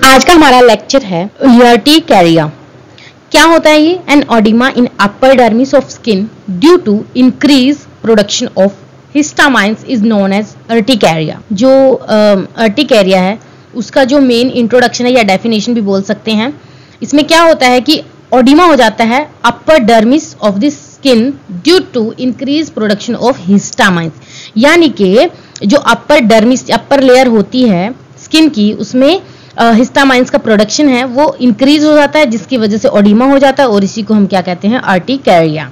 आज का हमारा लेक्चर है अर्टिकेरिया। क्या होता है ये? An oedema in upper dermis of skin due to increase production of histamines is known as urticaria. जो अर्टिकेरिया है उसका जो मेन इंट्रोडक्शन है या डेफिनेशन भी बोल सकते हैं, इसमें क्या होता है कि ओडिमा हो जाता है upper dermis of the skin due to increase production of histamines, यानी कि जो अपर डर्मिस अपर लेयर होती है स्किन की, उसमें हिस्टामाइंस का प्रोडक्शन है वो इंक्रीज हो जाता है, जिसकी वजह से ओडिमा हो जाता है और इसी को हम क्या कहते हैं? अर्टिकेरिया।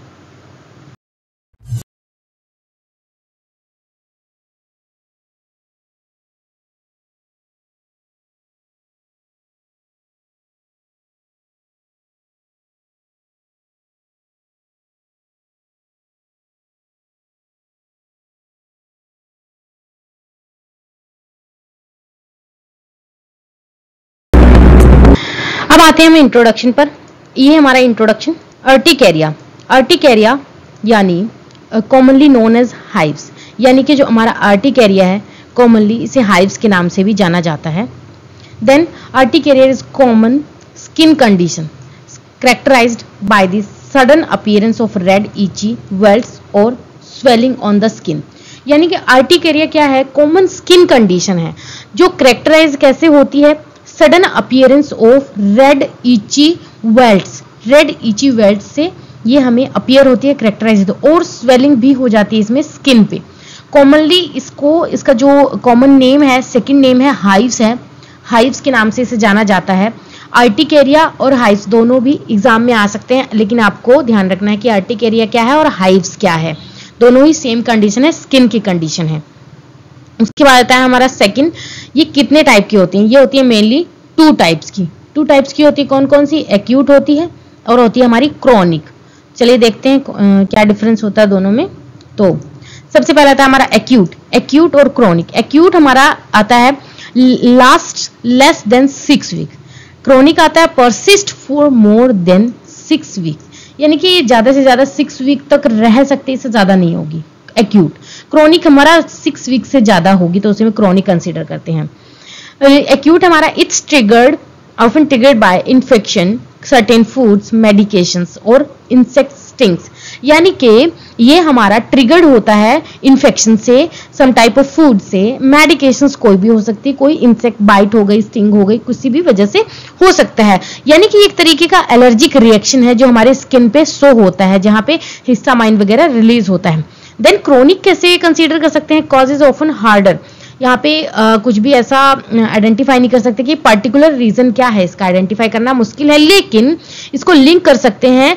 अब आते हैं हम इंट्रोडक्शन पर। ये हमारा इंट्रोडक्शन। अर्टिकेरिया, अर्टिकेरिया यानी कॉमनली नोन एज हाइव्स, यानी कि जो हमारा अर्टिकेरिया है कॉमनली इसे हाइव्स के नाम से भी जाना जाता है। Then urticaria is common skin condition characterised by the sudden appearance of red itchy welts और स्वेलिंग ऑन द स्किन, यानी कि अर्टिकेरिया क्या है? कॉमन स्किन कंडीशन है जो कैरेक्टराइज कैसे होती है? Sudden appearance of red itchy welts, red itchy welts से ये हमें अपीयर होती है, कैरेक्टराइज, और स्वेलिंग भी हो जाती है इसमें स्किन पे। कॉमनली इसका जो कॉमन नेम है, सेकंड नेम है हाइव्स है, हाइव्स के नाम से इसे जाना जाता है। अर्टिकेरिया और हाइव्स दोनों भी एग्जाम में आ सकते हैं, लेकिन आपको ध्यान रखना है कि अर्टिकेरिया क्या है और हाइव्स क्या है, दोनों ही सेम कंडीशन है, स्किन की कंडीशन है। उसके बाद आता है हमारा सेकंड, ये कितने टाइप की होती हैं? ये होती है मेनली टू टाइप्स की होती है। कौन कौन सी? एक्यूट होती है और होती है हमारी क्रोनिक। चलिए देखते हैं क्या डिफरेंस होता है दोनों में। तो सबसे पहले आता है हमारा एक्यूट और क्रोनिक। एक्यूट हमारा आता है last less than 6 week, chronic आता है persist for more than 6 week, यानी कि ये ज्यादा से ज्यादा 6 वीक तक रह सकती है, इससे ज्यादा नहीं होगी एक्यूट। क्रोनिक हमारा 6 वीक से ज्यादा होगी तो उसे हम क्रोनिक कंसीडर करते हैं। एक्यूट हमारा it's often triggered by infection, certain foods, medications और इंसेक्ट स्टिंग्स, यानी कि ये हमारा ट्रिगर्ड होता है इन्फेक्शन से, सम टाइप ऑफ फूड से, मेडिकेशंस कोई भी हो सकती है, कोई इंसेक्ट बाइट हो गई, स्टिंग हो गई, किसी भी वजह से हो सकता है, यानी कि एक तरीके का एलर्जिक रिएक्शन है जो हमारे स्किन पे शो होता है, जहां पे हिस्टामाइन वगैरह रिलीज होता है। देन क्रोनिक कैसे कंसीडर कर सकते हैं? कॉजेज ऑफन हार्डर, यहाँ पे कुछ भी ऐसा आइडेंटिफाई नहीं कर सकते कि पर्टिकुलर रीजन क्या है, इसका आइडेंटिफाई करना मुश्किल है, लेकिन इसको लिंक कर सकते हैं,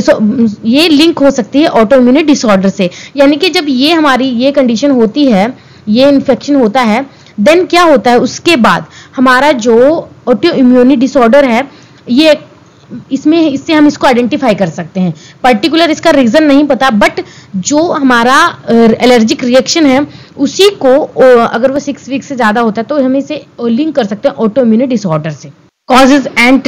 ये लिंक हो सकती है ऑटोइम्यून डिसऑर्डर से, यानी कि जब ये हमारी ये कंडीशन होती है, ये इन्फेक्शन होता है, देन क्या होता है उसके बाद हमारा जो ऑटोइम्यून डिसऑर्डर है, ये इससे हम इसको आइडेंटिफाई कर सकते हैं। पर्टिकुलर इसका रीजन नहीं पता, बट जो हमारा एलर्जिक रिएक्शन है उसी को अगर वो 6 वीक से ज्यादा होता है तो हम इसे लिंक कर सकते हैं ऑटोइम्यून डिसऑर्डर से। कॉजेज एंड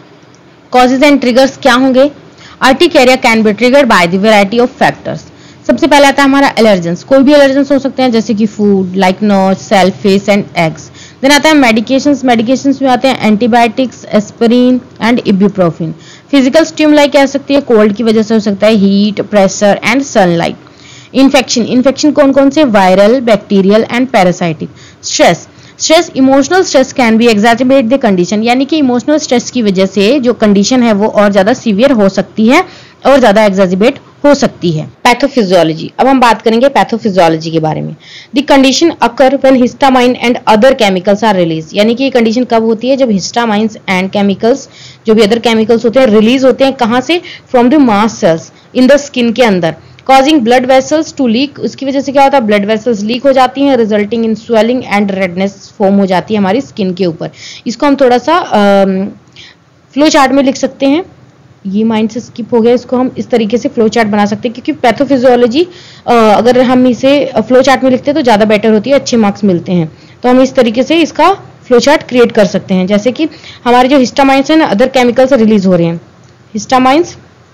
ट्रिगर्स क्या होंगे? Urticaria can be triggered by the variety of factors. सबसे पहले आता है हमारा एलर्जेंस, कोई भी एलर्जेंस हो सकते हैं जैसे कि food like nuts, shellfish and eggs. Then आता है मेडिकेशंस में आते हैं antibiotics, aspirin and ibuprofen. Physical stimuli कह सकती है, कोल्ड की वजह से हो सकता है, heat, pressure and sunlight. Infection कौन कौन से? Viral, bacterial and parasitic. Stress emotional stress can be exaggerate the condition, यानी कि इमोशनल स्ट्रेस की वजह से जो कंडीशन है वो और ज्यादा सीवियर हो सकती है और ज्यादा एग्जैजरेट हो सकती है। पैथोफिजियोलॉजी, अब हम बात करेंगे पैथोफिजियोलॉजी के बारे में। The condition occur when histamine and other chemicals are release, यानी कि ये कंडीशन कब होती है? जब हिस्टामाइंस एंड केमिकल्स, जो भी अदर केमिकल्स होते हैं, रिलीज होते हैं कहां से? From the mast cells in the skin के अंदर, causing blood vessels to leak. उसकी वजह से क्या होता है? ब्लड वेसल्स लीक हो जाती हैं, resulting in swelling and redness form हो जाती है हमारी स्किन के ऊपर। इसको हम थोड़ा सा फ्लो चार्ट में लिख सकते हैं, ये माइंड से स्किप हो गया, इसको हम इस तरीके से फ्लो चार्ट बना सकते हैं, क्योंकि पैथोफिजियोलॉजी अगर हम इसे फ्लो चार्ट में लिखते हैं तो ज्यादा बेटर होती है, अच्छे मार्क्स मिलते हैं। तो हम इस तरीके से इसका फ्लो चार्ट क्रिएट कर सकते हैं, जैसे कि हमारे जो हिस्टामाइंस है अदर केमिकल्स रिलीज हो रहे हैं, histamines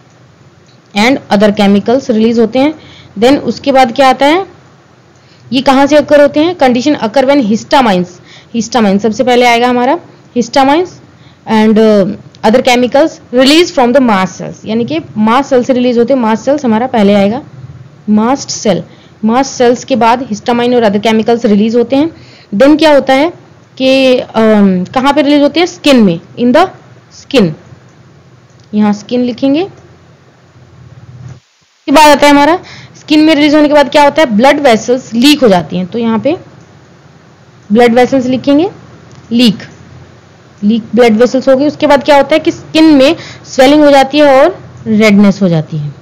and other chemicals release होते हैं। देन उसके बाद क्या आता है? ये कहां से अकर होते हैं? कंडीशन अकर व्हेन हिस्टामाइंस, सबसे पहले आएगा हमारा histamines and other chemicals release from the mast cells, यानी कि मास्ट सेल से रिलीज होते हैं। मास्ट सेल्स हमारा पहले आएगा, मास्ट सेल, मास्ट सेल्स के बाद हिस्टामाइन और अदर केमिकल्स रिलीज होते हैं। देन क्या होता है कि कहाँ पे रिलीज होते हैं? स्किन में, इन द स्किन, यहाँ स्किन लिखेंगे। के बाद आता है हमारा स्किन में रिलीज होने के बाद क्या होता है? ब्लड वेसल्स लीक हो जाती हैं, तो यहाँ पे ब्लड वेसल्स लिखेंगे, लीक ब्लड वेसल्स हो गई। उसके बाद क्या होता है कि स्किन में स्वेलिंग हो जाती है और रेडनेस हो जाती है,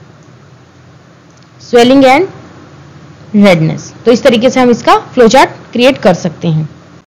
स्वेलिंग एंड रेडनेस। तो इस तरीके से हम इसका फ्लो चार्ट क्रिएट कर सकते हैं।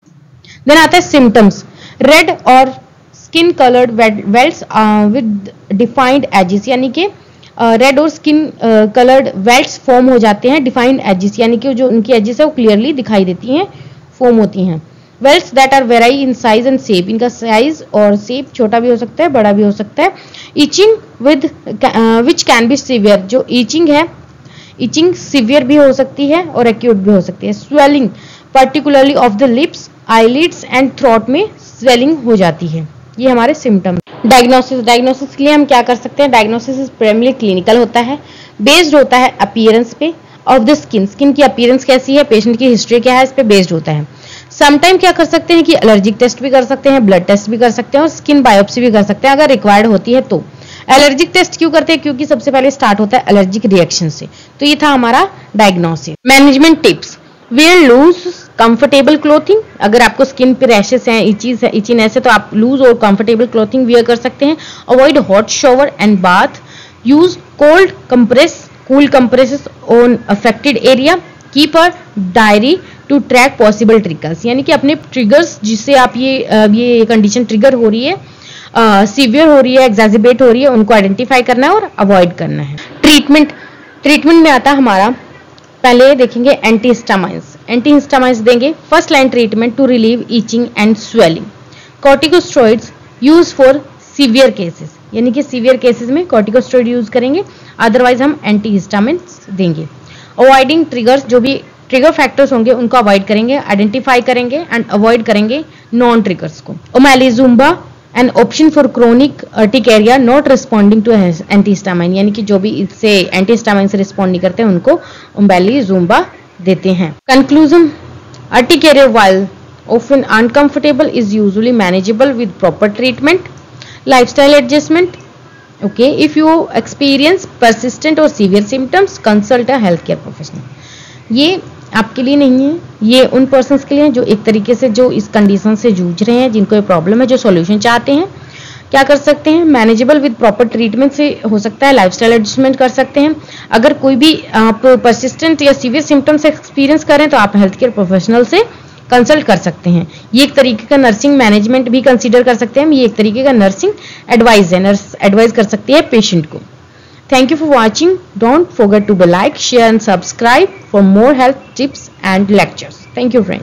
देन आता है सिम्टम्स, रेड और skin coloured welts with defined edges, यानी कि रेड और स्किन कलर्ड वेल्ट्स फॉर्म हो जाते हैं, डिफाइंड एजेस यानी कि जो उनकी एजेस है वो क्लियरली दिखाई देती हैं, फॉर्म होती हैं। Welts that are vary in size and shape, इनका साइज और शेप छोटा भी हो सकता है, बड़ा भी हो सकता है। Itching with which can be severe, जो ईचिंग है, ईचिंग सीवियर भी हो सकती है और एक्यूट भी हो सकती है। Swelling particularly of the lips, eyelids and throat में स्वेलिंग हो जाती है। ये हमारे सिम्टम। डायग्नोसिस के लिए हम क्या कर सकते हैं? डायग्नोसिस प्राइमरी क्लिनिकल होता है, बेस्ड होता है अपीयरेंस पे ऑफ द स्किन, स्किन की अपीयरेंस कैसी है, पेशेंट की हिस्ट्री क्या है, इस पे बेस्ड होता है। समटाइम क्या कर सकते हैं कि एलर्जिक टेस्ट भी कर सकते हैं, ब्लड टेस्ट भी कर सकते हैं और स्किन बायोप्सी भी कर सकते हैं अगर रिक्वायर्ड होती है तो। एलर्जिक टेस्ट क्यों करते हैं? क्योंकि सबसे पहले स्टार्ट होता है एलर्जिक रिएक्शन से। तो ये था हमारा diagnosis. Management tips, wear loose comfortable clothing, अगर आपको स्किन पे रैशेस हैं, इचीनेस है, तो आप लूज और कंफर्टेबल क्लोथिंग वियर कर सकते हैं। Avoid hot shower and bath, use cold compress, cool compresses on affected area, keep a diary to track possible triggers, यानी कि अपने ट्रिगर्स जिससे आप ये कंडीशन ट्रिगर हो रही है, सीवियर हो रही है, एग्जैजर्बेट हो रही है, उनको आइडेंटिफाई करना है और अवॉइड करना है। ट्रीटमेंट में आता है हमारा, पहले देखेंगे एंटीहिस्टामाइंस। एंटीहिस्टामाइंस देंगे। First line treatment to relieve itching and swelling. Corticosteroids use for severe cases, यानी कि सीवियर केसेस में कॉर्टिकोस्टेरॉइड यूज करेंगे, अदरवाइज हम एंटीहिस्टामाइंस देंगे। अवॉइडिंग ट्रिगर्स, जो भी ट्रिगर फैक्टर्स होंगे उनको अवॉइड करेंगे, आइडेंटिफाई करेंगे एंड अवॉइड करेंगे नॉन ट्रिगर्स को। Omalizumab, an option for chronic urticaria not responding to antihistamine, यानी कि जो भी इससे एंटीहिस्टामाइन से रिस्पॉन्ड नहीं करते उनको ओमैलिजुम्बा देते हैं। Conclusion, urticaria while often uncomfortable is usually manageable with proper treatment, lifestyle adjustment. Okay, if you experience persistent or severe symptoms, consult a healthcare professional. ये आपके लिए नहीं है, ये उन पर्सन्स के लिए है जो एक तरीके से जो इस कंडीशन से जूझ रहे हैं, जिनको ये प्रॉब्लम है, जो सॉल्यूशन चाहते हैं। क्या कर सकते हैं? मैनेजेबल विद प्रॉपर ट्रीटमेंट से हो सकता है, लाइफस्टाइल एडजस्टमेंट कर सकते हैं। अगर कोई भी आप पर्सिस्टेंट या सीवियर सिम्टम्स एक्सपीरियंस करें तो आप हेल्थ केयर प्रोफेशनल से कंसल्ट कर सकते हैं। ये एक तरीके का नर्सिंग मैनेजमेंट भी कंसीडर कर सकते हैं, ये एक तरीके का नर्सिंग एडवाइस है, नर्स एडवाइस कर सकती है पेशेंट को। Thank you for watching. Don't forget to like, share and subscribe for more health tips and lectures. Thank you friends.